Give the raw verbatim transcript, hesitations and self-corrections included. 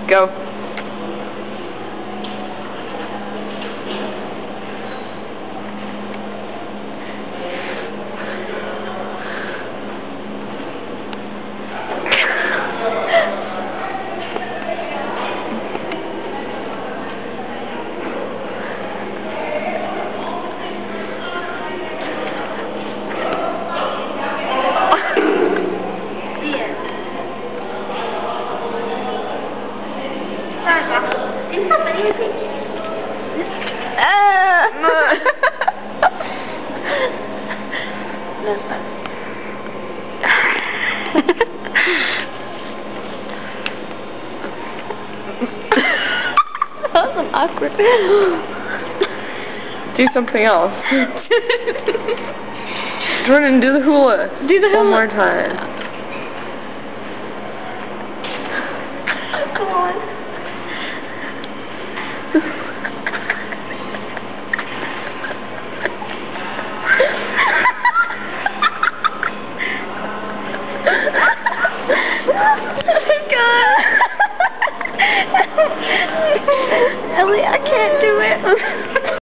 Go. That was awkward. Do something else. Jordan, do the hula. Do the hula. One more time. Come on.